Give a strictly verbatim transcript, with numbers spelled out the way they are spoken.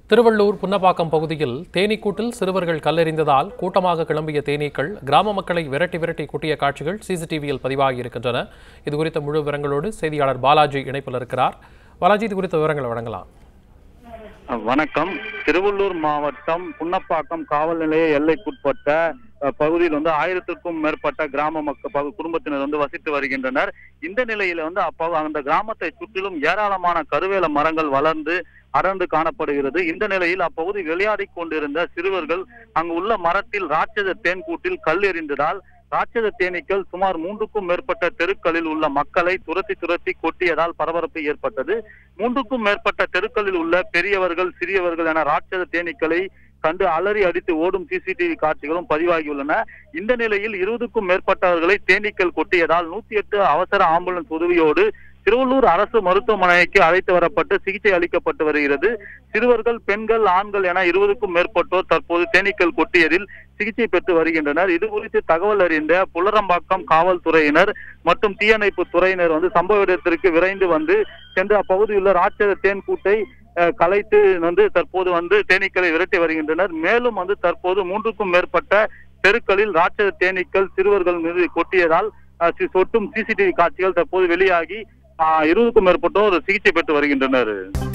திருவள்ளூர் புன்னப்பாக்கம் பகுதியில் தேனீக்கூட்டில் சிறுவர்கள் கல்லெறிந்ததால் கூட்டமாக கிளம்பிய தேனீக்கள் கிராம மக்களை விரட்டி விரட்டி கொட்டிய காட்சிகள் சிசிடிவியில் பதிவாகியிருக்கின்றன. இதுகுறித்த முழு விவரங்களோடு செய்தியாளர் பாலாஜி இணைப்பில் இருக்கிறார். பாலாஜி, இது குறித்த விவரங்களை வழங்கலாம். வணக்கம். திருவள்ளூர் மாவட்டம் புன்னப்பாக்கம் காவல் நிலைய எல்லைக்குட்பட்ட பகுதியில் வந்து ஆயிரத்திற்கும் மேற்பட்ட கிராம மக்கள் குடும்பத்தினர் வந்து வசித்து வருகின்றனர். இந்த நிலையில வந்து அப்போ அந்த கிராமத்தை சுற்றிலும் ஏராளமான கருவேல மரங்கள் வளர்ந்து அடர்ந்து காணப்படுகிறது. இந்த நிலையில் அப்பகுதி விளையாடி கொண்டிருந்த சிறுவர்கள் அங்கு உள்ள மரத்தில் ராட்சத தேன்கூட்டில் கல் எறிந்ததால் ராட்சத தேனீக்கள் சுமார் மூன்றுக்கும் மேற்பட்ட தெருக்களில் உள்ள மக்களை துரத்தி துரத்தி கொட்டியதால் பரபரப்பு ஏற்பட்டது. மூன்றுக்கும் மேற்பட்ட தெருக்களில் உள்ள பெரியவர்கள் சிறியவர்கள் என ராட்சத தேனீக்களை கண்டு அலறி அடித்து ஓடும் சிசிடிவி காட்சிகளும் பதிவாகியுள்ளன. இந்த நிலையில் இருபதுக்கும் மேற்பட்டவர்களை தேனீக்கள் கொட்டியதால் நூத்தி எட்டு அவசர ஆம்புலன்ஸ் உதவியோடு திருவள்ளூர் அரசு மருத்துவமனைக்கு அழைத்து வரப்பட்டு சிகிச்சை அளிக்கப்பட்டு வருகிறது. சிறுவர்கள், பெண்கள், ஆண்கள் என இருபதுக்கும் மேற்பட்டோர் தற்போது தேனீக்கள் கொட்டியதில் சிகிச்சை பெற்று வருகின்றனர். இது குறித்து தகவல் அறிந்த புலரம்பாக்கம் காவல்துறையினர் மற்றும் தீயணைப்பு துறையினர் வந்து சம்பவ இடத்திற்கு விரைந்து வந்து சென்று அப்பகுதியில் உள்ள ராட்சத தேன் கூட்டை கலைத்து வந்து தற்போது வந்து தேனீக்களை விரட்டி வருகின்றனர். மேலும் வந்து தற்போது மூன்றுக்கும் மேற்பட்ட தெருக்களில் ராட்சத தேனீக்கள் சிறுவர்கள் மீது கொட்டியதால் சொட்டும் சிசிடிவி காட்சிகள் தற்போது வெளியாகி இருபதுக்கும் மேற்பட்டோர் சிகிச்சை பெற்று வருகின்றனர்.